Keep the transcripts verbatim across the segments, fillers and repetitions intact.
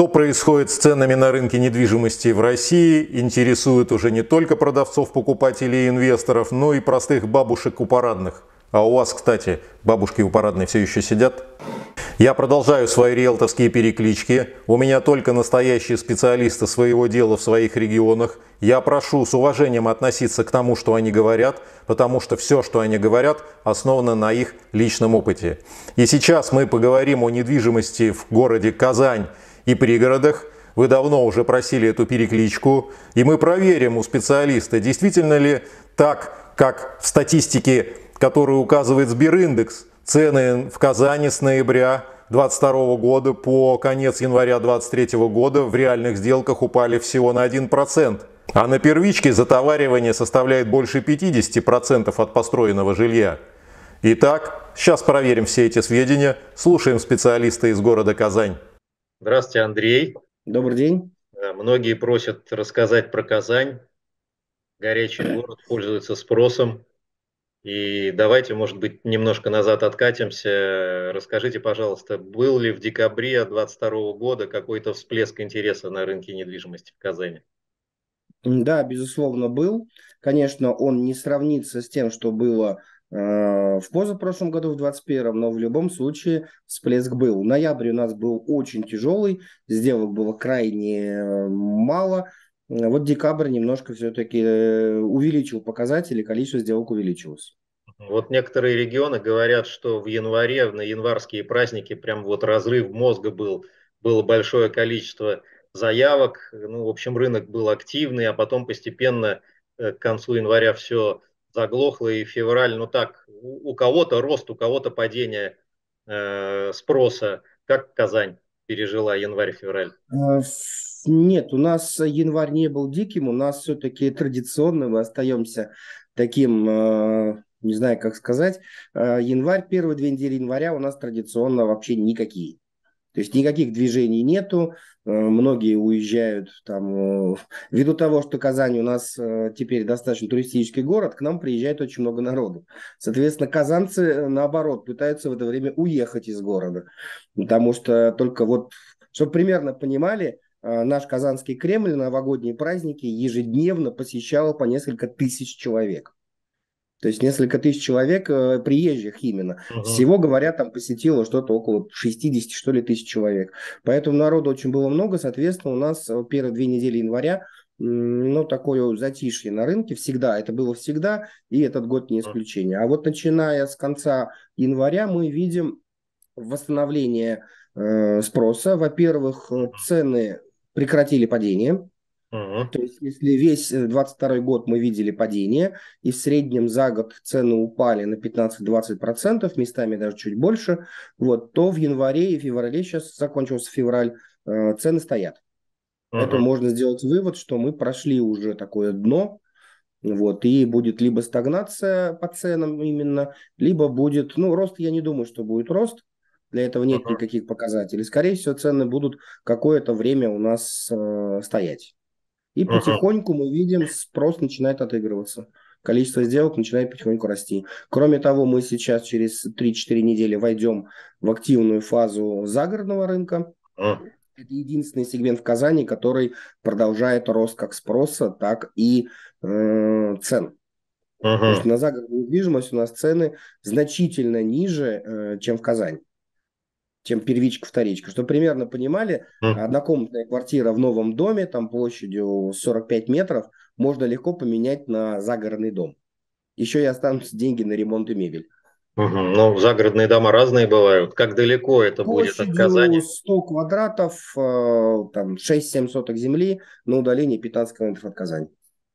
Что происходит с ценами на рынке недвижимости в России, интересует уже не только продавцов, покупателей и инвесторов, но и простых бабушек у парадных. А у вас, кстати, бабушки у парадной все еще сидят? Я продолжаю свои риэлторские переклички. У меня только настоящие специалисты своего дела в своих регионах. Я прошу с уважением относиться к тому, что они говорят, потому что все, что они говорят, основано на их личном опыте. И сейчас мы поговорим о недвижимости в городе Казань и пригородах. Вы давно уже просили эту перекличку, и мы проверим у специалиста, действительно ли так, как в статистике, которую указывает Сбериндекс, цены в Казани с ноября двадцать второго года по конец января двадцать третьего года в реальных сделках упали всего на один процент. А на первичке затоваривание составляет больше пятидесяти процентов от построенного жилья. Итак, сейчас проверим все эти сведения. Слушаем специалиста из города Казань. Здравствуйте, Андрей. Добрый день. Многие просят рассказать про Казань. Горячий город, пользуется спросом. И давайте, может быть, немножко назад откатимся. Расскажите, пожалуйста, был ли в декабре двадцать второго года какой-то всплеск интереса на рынке недвижимости в Казани? Да, безусловно, был. Конечно, он не сравнится с тем, что было э, в позапрошлом году, в двадцать первом, но в любом случае всплеск был. Ноябрь у нас был очень тяжелый, сделок было крайне э, мало. Вот декабрь немножко все-таки увеличил показатели, количество сделок увеличилось. Вот некоторые регионы говорят, что в январе, на январские праздники, прям вот разрыв мозга был, было большое количество заявок. Ну, в общем, рынок был активный, а потом постепенно к концу января все заглохло, и февраль, ну так, у, у кого-то рост, у кого-то падение э, спроса. Как Казань пережила январь-февраль? Нет, у нас январь не был диким, у нас все-таки традиционно мы остаемся таким, не знаю, как сказать, январь, первые две недели января у нас традиционно вообще никакие. То есть никаких движений нету, многие уезжают там, ввиду того, что Казань у нас теперь достаточно туристический город, к нам приезжает очень много народу. Соответственно, казанцы, наоборот, пытаются в это время уехать из города, потому что только вот, чтобы примерно понимали, наш Казанский Кремль на новогодние праздники ежедневно посещало по несколько тысяч человек. То есть несколько тысяч человек, э, приезжих именно. Угу. Всего, говорят, там посетило что-то около шестидесяти, что ли, тысяч человек. Поэтому народу очень было много. Соответственно, у нас первые две недели января, ну, такое затишье на рынке всегда. Это было всегда, и этот год не исключение. А вот начиная с конца января мы видим восстановление э, спроса. Во-первых, цены прекратили падение. Угу. То есть, если весь двадцать второй год мы видели падение, и в среднем за год цены упали на пятнадцать-двадцать процентов, местами даже чуть больше, вот, то в январе и феврале, сейчас закончился февраль, э, цены стоят. Угу. Это можно сделать вывод, что мы прошли уже такое дно, вот, и будет либо стагнация по ценам именно, либо будет, ну, рост, я не думаю, что будет рост, для этого нет Угу. никаких показателей. Скорее всего, цены будут какое-то время у нас э, стоять. И Угу. потихоньку мы видим, спрос начинает отыгрываться. Количество сделок начинает потихоньку расти. Кроме того, мы сейчас через три-четыре недели войдем в активную фазу загородного рынка. Угу. Это единственный сегмент в Казани, который продолжает рост как спроса, так и э, цен. Угу. Потому что на загородную недвижимость у нас цены значительно ниже, э, чем в Казани, чем первичка, вторичка. Чтобы примерно понимали, однокомнатная квартира в новом доме, там площадью сорок пять метров, можно легко поменять на загородный дом. Еще и останутся деньги на ремонт и мебель. Угу. Ну, загородные дома разные бывают. Как далеко это будет от Казани? Площадью сто квадратов, там шесть-семь соток земли, на удалении пятнадцать километров от Казани.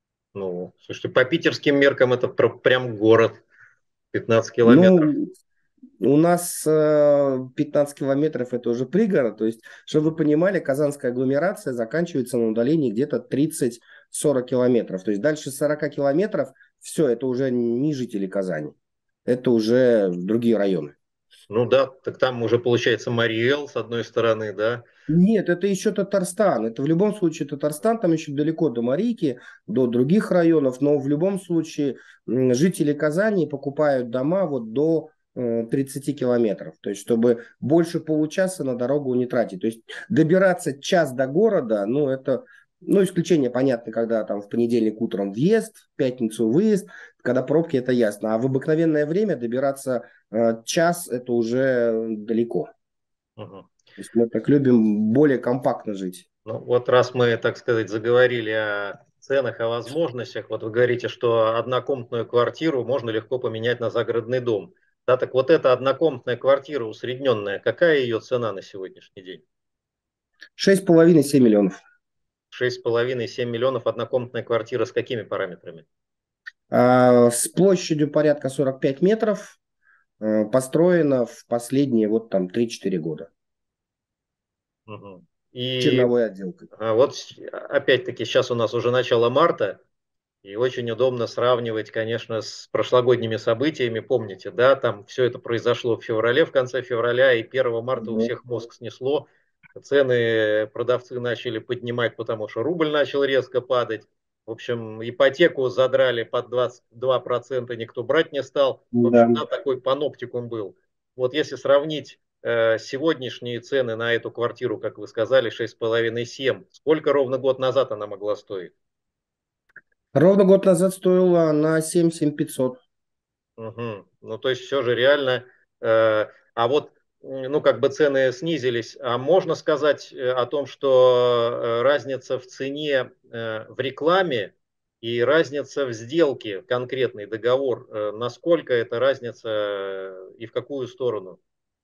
Ну, слушайте, по питерским меркам это прям город. пятнадцать километров. Ну, у нас э, пятнадцать километров это уже пригород, то есть, чтобы вы понимали, казанская агломерация заканчивается на удалении где-то тридцать-сорок километров. То есть дальше сорок километров, все, это уже не жители Казани, это уже другие районы. Ну да, так там уже получается Мариэл с одной стороны, да? Нет, это еще Татарстан. Это в любом случае Татарстан, там еще далеко до Марийки, до других районов, но в любом случае жители Казани покупают дома вот до тридцати километров. То есть, чтобы больше получаса на дорогу не тратить. То есть, добираться час до города, ну, это, ну, исключение, понятно, когда там в понедельник утром въезд, в пятницу выезд, когда пробки, это ясно. А в обыкновенное время добираться э, час, это уже далеко. Мгм. То есть, мы так любим более компактно жить. Ну, вот раз мы, так сказать, заговорили о ценах, о возможностях, вот вы говорите, что однокомнатную квартиру можно легко поменять на загородный дом. Да, так вот эта однокомнатная квартира усредненная, какая ее цена на сегодняшний день? Шесть с половиной — семь миллионов. Шесть с половиной — семь миллионов однокомнатная квартира с какими параметрами? А, с площадью порядка сорок пять метров, э, построена в последние вот там три-четыре года. Мгм. И Черновой отделкой. а, вот с- опять-таки сейчас у нас уже начало марта, и очень удобно сравнивать, конечно, с прошлогодними событиями. Помните, да, там все это произошло в феврале, в конце февраля, и первого марта у Мгм. всех мозг снесло. Цены продавцы начали поднимать, потому что рубль начал резко падать. В общем, ипотеку задрали под двадцать два процента, никто брать не стал. В Да. общем, да, такой паноптикум был. Вот если сравнить э, сегодняшние цены на эту квартиру, как вы сказали, шесть с половиной — семь, сколько ровно год назад она могла стоить? Ровно год назад стоила на семь-семь пятьсот. Мгм. Ну, то есть все же реально, э, а вот, м, ну, как бы цены снизились. А можно сказать э, о том, что э, разница в цене э, в рекламе и разница в сделке, конкретный договор, э, насколько эта разница э, и в какую сторону?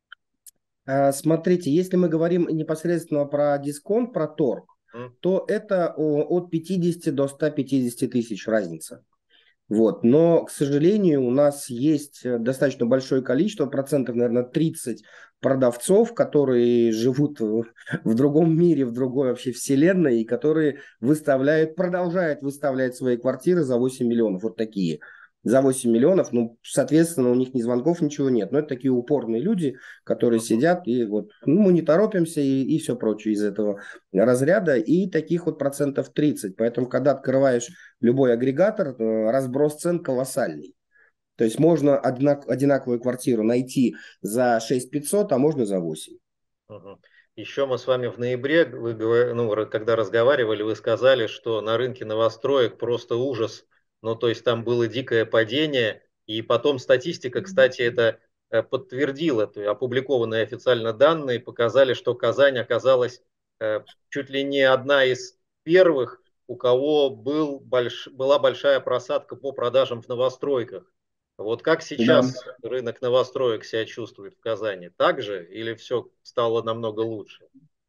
А, Смотрите, если мы говорим непосредственно про дисконт, про торг, М? то это о, от пятидесяти до ста пятидесяти тысяч разница. Вот. Но, к сожалению, у нас есть э, достаточно большое количество, процентов, наверное, тридцать продавцов, которые живут в, в другом мире, в другой вообще вселенной, и которые выставляют, продолжают выставлять свои квартиры за восемь миллионов. Вот такие. За восемь миллионов, ну, соответственно, у них ни звонков, ничего нет. Но это такие упорные люди, которые Мгм. сидят и вот, ну, мы не торопимся и, и все прочее из этого разряда. И таких вот процентов тридцать. Поэтому, когда открываешь любой агрегатор, э, разброс цен колоссальный. То есть можно одинак, одинаковую квартиру найти за шесть пятьсот, а можно за восемь. Мгм. Еще мы с вами в ноябре, вы, говор- ну, р- когда разговаривали, вы сказали, что на рынке новостроек просто ужас. Ну, то есть там было дикое падение, и потом статистика, кстати, это э, подтвердила. То есть опубликованные официально данные показали, что Казань оказалась э, чуть ли не одна из первых, у кого был больш... была большая просадка по продажам в новостройках. Вот как Да. сейчас рынок новостроек себя чувствует в Казани? Так же или все стало намного лучше?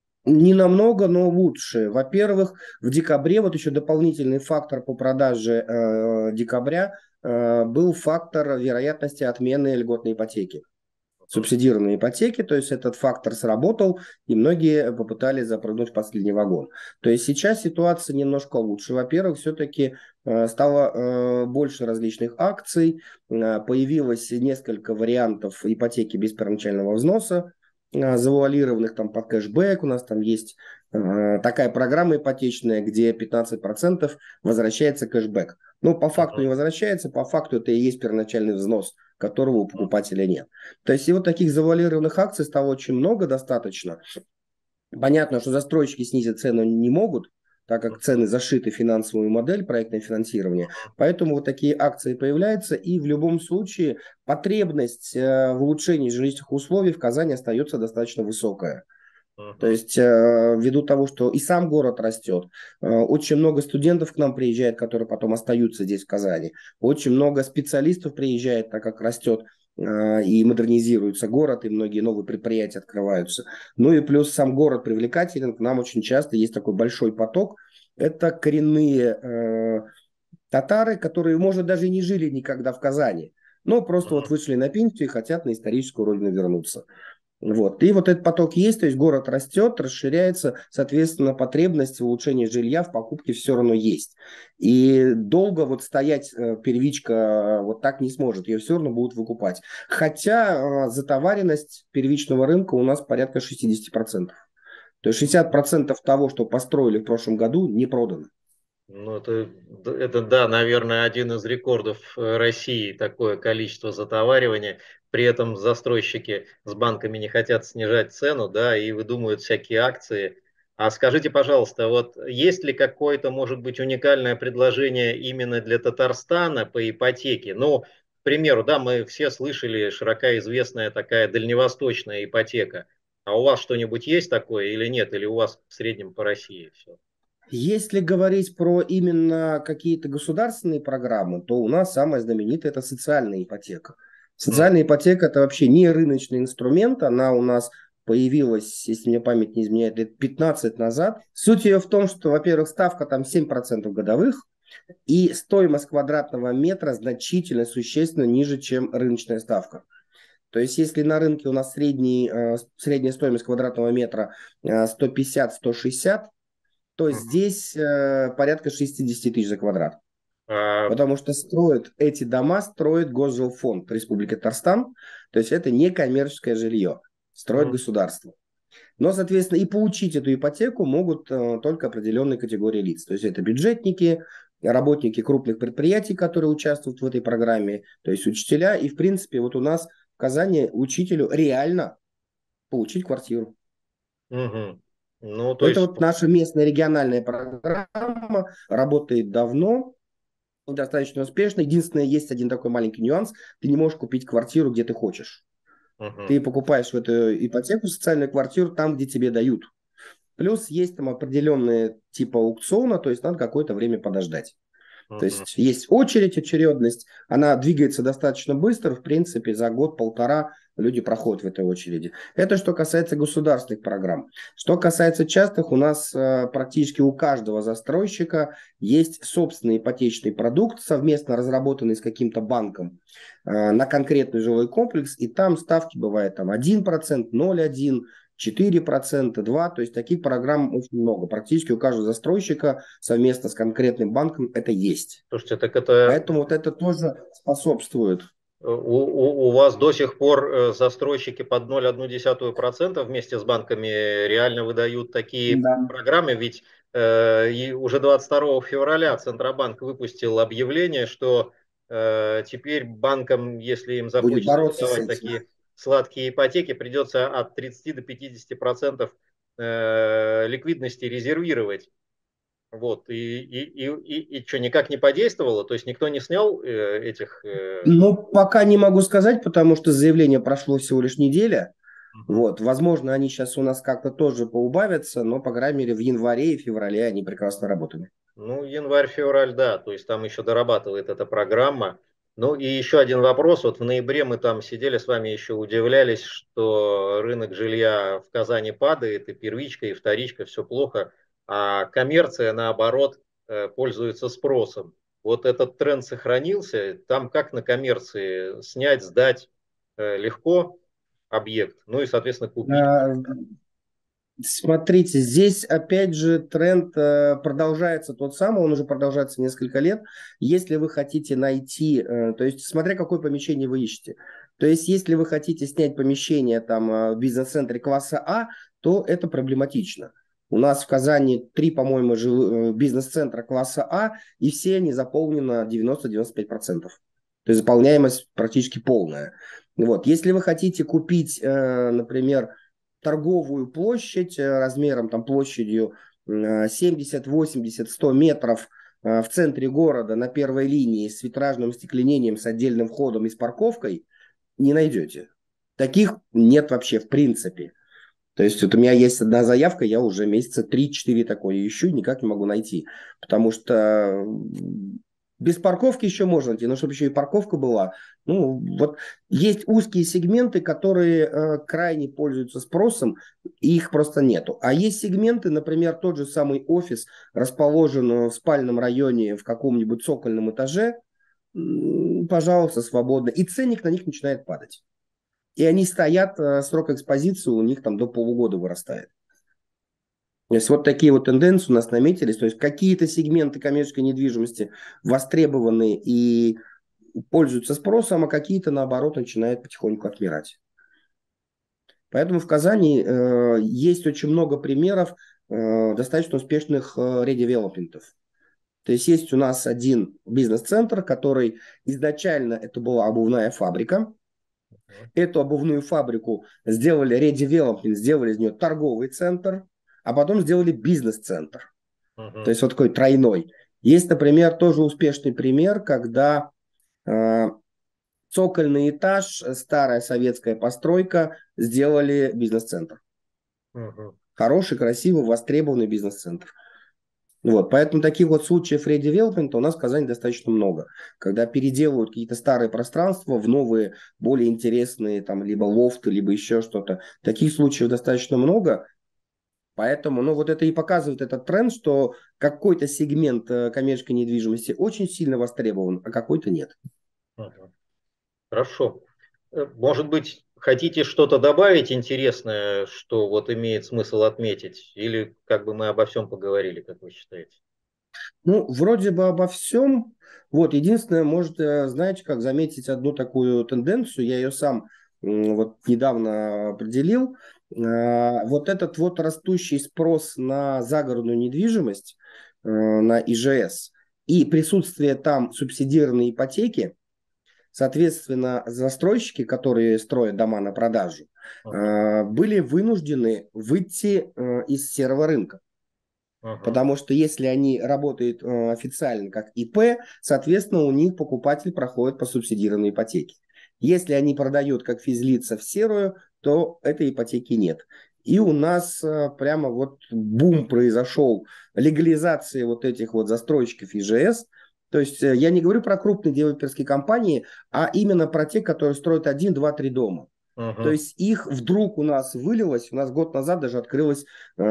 Не намного, но лучше. Во-первых, в декабре, вот еще дополнительный фактор по продаже э, декабря, э, был фактор вероятности отмены льготной ипотеки. Мгм. Субсидированные ипотеки, то есть этот фактор сработал, и многие попытались запрыгнуть в последний вагон. То есть сейчас ситуация немножко лучше. Во-первых, все-таки э, стало э, больше различных акций, э, появилось несколько вариантов ипотеки без первоначального взноса, э, завуалированных там под кэшбэк. У нас там есть э, такая программа ипотечная, где пятнадцать процентов возвращается кэшбэк. Ну, по факту Мгм. не возвращается, по факту это и есть первоначальный взнос, которого у покупателя нет. То есть и вот таких завуалированных акций стало очень много достаточно. Понятно, что застройщики снизить цену не могут, так как цены зашиты в финансовую модель, проектное финансирование. Поэтому вот такие акции появляются, и в любом случае потребность э, в улучшении жилищных условий в Казани остается достаточно высокая. То Мгм. есть, э, ввиду того, что и сам город растет, э, очень много студентов к нам приезжает, которые потом остаются здесь, в Казани. Очень много специалистов приезжает, так как растет э, и модернизируется город, и многие новые предприятия открываются. Ну и плюс сам город привлекателен, к нам очень часто есть такой большой поток. Это коренные э, татары, которые, может, даже и не жили никогда в Казани, но просто вот Мгм. вышли на пенсию и хотят на историческую родину вернуться. Вот. И вот этот поток есть, то есть город растет, расширяется, соответственно, потребность в улучшении жилья, в покупке все равно есть. И долго вот стоять э, первичка э, вот так не сможет, ее все равно будут выкупать. Хотя э, затоваренность первичного рынка у нас порядка шестьдесят процентов. То есть шестьдесят процентов того, что построили в прошлом году, не продано. Ну, это, это, да, наверное, один из рекордов э, России, такое количество затоваривания. при этом застройщики с банками не хотят снижать цену, да, и выдумывают всякие акции. А скажите, пожалуйста, вот есть ли какое-то, может быть, уникальное предложение именно для Татарстана по ипотеке? Ну, к примеру, да, мы все слышали широко известная такая дальневосточная ипотека. А у вас что-нибудь есть такое или нет? Или у вас в среднем по России все? Если говорить про именно какие-то государственные программы, то у нас самая знаменитая – это социальная ипотека. Социальная ипотека – это вообще не рыночный инструмент, она у нас появилась, если мне память не изменяет, лет пятнадцать назад. Суть ее в том, что, во-первых, ставка там семь процентов годовых, и стоимость квадратного метра значительно, существенно ниже, чем рыночная ставка. То есть, если на рынке у нас средний, э, средняя стоимость квадратного метра э, сто пятьдесят - сто шестьдесят, то здесь э, порядка шестьдесят тысяч за квадрат. А, Потому что строят эти дома, строит Госжилфонд Республики Татарстан. То есть это не коммерческое жилье, строит м, государство. Но, соответственно, и получить эту ипотеку могут э, только определенные категории лиц. То есть это бюджетники, работники крупных предприятий, которые участвуют в этой программе, то есть учителя. И, в принципе, вот у нас в Казани учителю реально получить квартиру. мгм. Ну, то Это есть, вот наша местная региональная программа, работает давно, достаточно успешно. Единственное, есть один такой маленький нюанс. Ты не можешь купить квартиру, где ты хочешь. мгм, Ты покупаешь в эту ипотеку социальную квартиру там, где тебе дают. Плюс есть там определенные типа аукциона, то есть надо какое-то время подождать. То мгм. есть есть очередь, очередность, она двигается достаточно быстро, в принципе, за год-полтора люди проходят в этой очереди. Это что касается государственных программ. Что касается частных, у нас э, практически у каждого застройщика есть собственный ипотечный продукт, совместно разработанный с каким-то банком э, на конкретный жилой комплекс, и там ставки бывают там один процент, ноль целых один десятых, четыре процента, два процента, то есть таких программ очень много. Практически у каждого застройщика совместно с конкретным банком это есть. Слушайте, так это Поэтому вот это тоже способствует. у, у, у вас до сих пор э, застройщики под ноль целых одну десятую процента вместе с банками реально выдают такие Да. программы, ведь э, и уже двадцать второго февраля Центробанк выпустил объявление, что э, теперь банкам, если им Будет захочется бороться с выдавать этим. такие сладкие ипотеки, придется от тридцати до пятидесяти процентов э, ликвидности резервировать. Вот, и, и, и, и, и что, никак не подействовало? То есть никто не снял э, этих... э, Ну, пока не могу сказать, потому что заявление прошло всего лишь неделя. Мгм. Вот, возможно, они сейчас у нас как-то тоже поубавятся, но, по крайней мере, в январе и феврале они прекрасно работали. Ну, январь-февраль, да, то есть там еще дорабатывает эта программа. Ну и еще один вопрос. Вот в ноябре мы там сидели с вами, еще удивлялись, что рынок жилья в Казани падает, и первичка, и вторичка, все плохо, а коммерция, наоборот, э, пользуется спросом. Вот этот тренд сохранился. Там как на коммерции снять, сдать э, легко объект, ну и, соответственно, купить. А, Смотрите, здесь опять же тренд э, продолжается тот самый, он уже продолжается несколько лет. Если вы хотите найти, э, то есть смотря какое помещение вы ищете. То есть если вы хотите снять помещение там э, в бизнес-центре класса А, то это проблематично. У нас в Казани три, по-моему, жил- э, бизнес-центра класса А, и все они заполнены на девяносто - девяносто пять процентов. То есть заполняемость практически полная. Вот. Если вы хотите купить, э, например, торговую площадь э, размером, там, площадью э, семьдесят, восемьдесят, сто метров э, в центре города на первой линии с витражным остекленением, с отдельным входом и с парковкой, не найдете. Таких нет вообще в принципе. То есть вот у меня есть одна заявка, я уже месяца три-четыре такое ищу, никак не могу найти. Потому что без парковки еще можно найти, но чтобы еще и парковка была. Ну, вот есть узкие сегменты, которые э, крайне пользуются спросом, и их просто нету. А есть сегменты, например, тот же самый офис, расположен в спальном районе в каком-нибудь цокольном этаже, м, пожалуйста, свободно. И ценник на них начинает падать. И они стоят, э, срок экспозиции у них там до полугода вырастает. То есть вот такие вот тенденции у нас наметились. То есть какие-то сегменты коммерческой недвижимости востребованы и пользуются спросом, а какие-то, наоборот, начинают потихоньку отмирать. Поэтому в Казани э, есть очень много примеров э, достаточно успешных э, редевелопментов. То есть есть у нас один бизнес-центр, который изначально это была обувная фабрика. Эту обувную фабрику сделали редевелопмент, сделали из нее торговый центр, а потом сделали бизнес-центр. То Мгм. есть вот такой тройной. Есть, например, тоже успешный пример, когда э, цокольный этаж, старая советская постройка, сделали бизнес-центр. Мгм. Хороший, красивый, востребованный бизнес-центр. Вот, поэтому таких вот случаев редевелопмента у нас в Казани достаточно много. Когда переделывают какие-то старые пространства в новые, более интересные, там, либо лофты, либо еще что-то. Таких случаев достаточно много. Поэтому, ну, вот это и показывает этот тренд, что какой-то сегмент э, коммерческой недвижимости очень сильно востребован, а какой-то нет. Мгм. Хорошо. Э, Может быть, хотите что-то добавить интересное, что вот имеет смысл отметить? Или как бы мы обо всем поговорили, как вы считаете? Ну, вроде бы обо всем. Вот, единственное, может, э, знаете, как заметить одну такую тенденцию, я ее сам м, вот недавно определил. Э, Вот этот вот растущий спрос на загородную недвижимость, э, на И Ж С, и присутствие там субсидированной ипотеки, соответственно, застройщики, которые строят дома на продажу, Мгм. э, были вынуждены выйти э, из серого рынка. Мгм. Потому что если они работают э, официально как И П, соответственно, у них покупатель проходит по субсидированной ипотеке. Если они продают как физлица в серую, то этой ипотеки нет. И у нас э, прямо вот бум произошел легализации вот этих вот застройщиков И Ж С. То есть э, я не говорю про крупные девелоперские компании, а именно про те, которые строят один, два, три дома. То Мгм. есть их вдруг у нас вылилось, у нас год назад даже открылась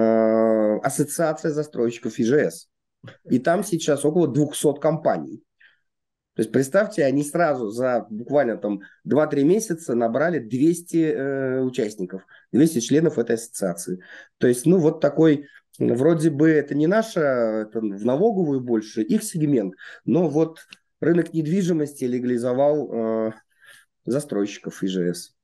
э, ассоциация застройщиков И Ж С. И там сейчас около двухсот компаний. То есть представьте, они сразу за буквально там два-три месяца набрали двести э, участников, двести членов этой ассоциации. То есть, ну вот такой, вроде бы это не наша, это в налоговую больше, их сегмент, но вот рынок недвижимости легализовал э, застройщиков И Ж С.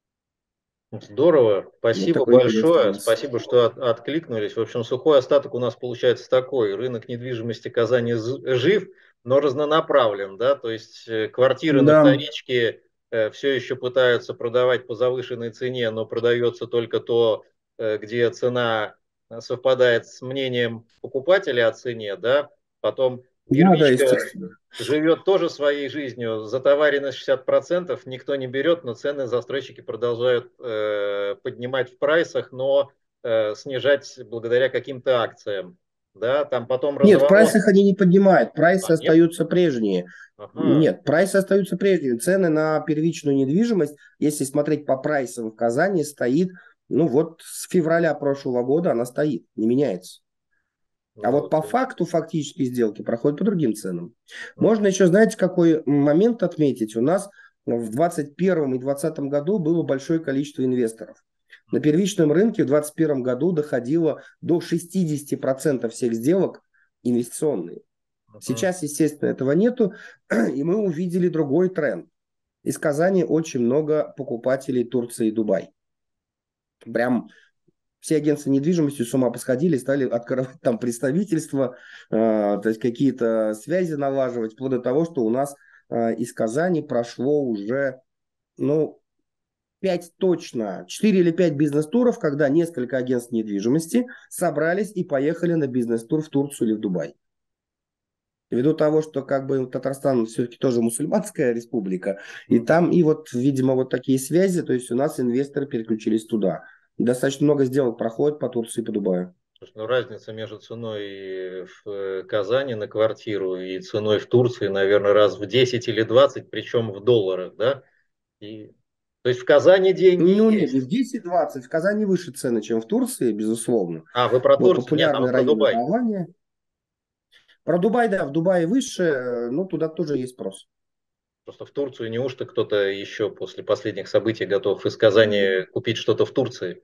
Здорово, Вот спасибо такой интересный у большое, нас. спасибо, что от- откликнулись. В общем, сухой остаток у нас получается такой. Рынок недвижимости Казани з- жив, но разнонаправлен, да, то есть э, квартиры на Да. вторичке все еще пытаются продавать по завышенной цене, но продается только то, э, где цена э, совпадает с мнением покупателя о цене, да, потом Да, да, первичка естественно. живет тоже своей жизнью, затоварено шестьдесят процентов, никто не берет, но цены застройщики продолжают э, поднимать в прайсах, но э, снижать благодаря каким-то акциям. Да, там потом Нет, в разворот. прайсах они не поднимают, прайсы А, нет? остаются прежние. Ага. Нет, прайсы остаются прежними. Цены на первичную недвижимость, если смотреть по прайсам в Казани, стоит, ну вот с февраля прошлого года она стоит, не меняется. А вот Вот. по факту фактические сделки проходят по другим ценам. Мгм. Можно еще, знаете, какой момент отметить? У нас в двадцать первом и двадцатом году было большое количество инвесторов. На первичном рынке в двадцать первом году доходило до шестидесяти процентов всех сделок инвестиционные. Мгм. Сейчас, естественно, этого нету, и мы увидели другой тренд. Из Казани очень много покупателей Турции и Дубай. Прям все агентства недвижимости с ума посходили, стали открывать там представительства, э, то есть какие-то связи налаживать, вплоть до того, что у нас э, из Казани прошло уже, ну, пять точно, четыре или пять бизнес-туров, когда несколько агентств недвижимости собрались и поехали на бизнес-тур в Турцию или в Дубай. Ввиду того, что как бы Татарстан все-таки тоже мусульманская республика, и Мгм. там и вот, видимо, вот такие связи, то есть у нас инвесторы переключились туда. Достаточно много сделок проходит по Турции и по Дубаю. Слушай, ну, разница между ценой в э, Казани на квартиру и ценой в Турции, наверное, раз в десять или двадцать, причем в долларах, да? И, то есть в Казани деньги Ну нет, не есть. в десять-двадцать, в Казани выше цены, чем в Турции, безусловно. А, вы про Вот Турцию? Нет, а вы популярный про район это Дубай. Алания. Про Дубай, да, в Дубае выше, э, ну туда тоже есть спрос. Просто в Турцию неужто кто-то еще после последних событий готов из Казани купить что-то в Турции?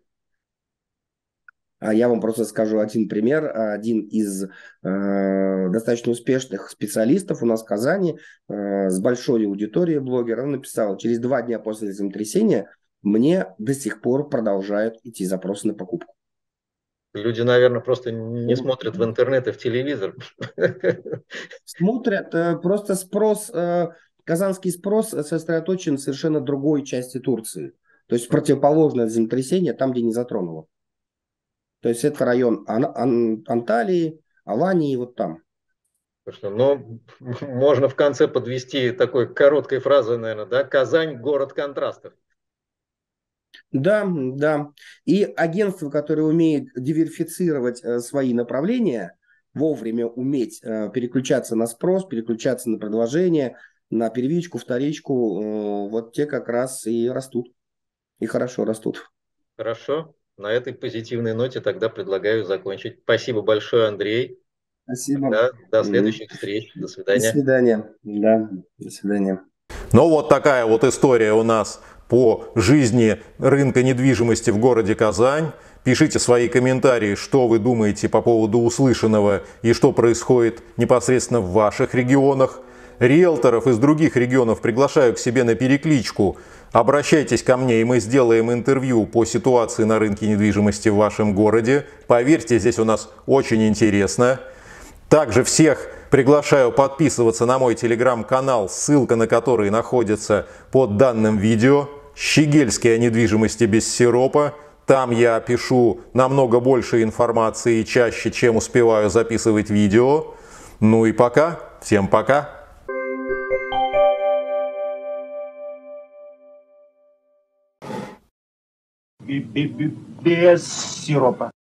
А я вам просто скажу один пример. Один из э, достаточно успешных специалистов у нас в Казани э, с большой аудиторией блогера, он написал, через два дня после землетрясения мне до сих пор продолжают идти запросы на покупку. Люди, наверное, просто не смотрят в интернет и в телевизор. Смотрят, э, просто спрос э, казанский спрос сосредоточен в совершенно другой части Турции. То есть противоположное землетрясение там, где не затронуло. То есть это район Ан- Ан- Анталии, Алании, вот там. Ну, можно в конце подвести такой короткой фразой, наверное, да? Казань – город контрастов. Да, да. И агентство, которое умеет диверсифицировать э, свои направления, вовремя уметь э, переключаться на спрос, переключаться на предложение, на первичку, вторичку, э, вот те как раз и растут. И хорошо растут. Хорошо. На этой позитивной ноте тогда предлагаю закончить. Спасибо большое, Андрей. Спасибо. Тогда до Мгм. следующих встреч. До До свидания. свидания. Да, до свидания. Ну вот такая вот история у нас по жизни рынка недвижимости в городе Казань. Пишите свои комментарии, что вы думаете по поводу услышанного и что происходит непосредственно в ваших регионах. Риэлторов из других регионов приглашаю к себе на перекличку. Обращайтесь ко мне, и мы сделаем интервью по ситуации на рынке недвижимости в вашем городе. Поверьте, здесь у нас очень интересно. Также всех приглашаю подписываться на мой телеграм-канал, ссылка на который находится под данным видео. Щегельский о недвижимости без сиропа. Там я пишу намного больше информации и чаще, чем успеваю записывать видео. Ну и пока. Всем пока. Без сиропа.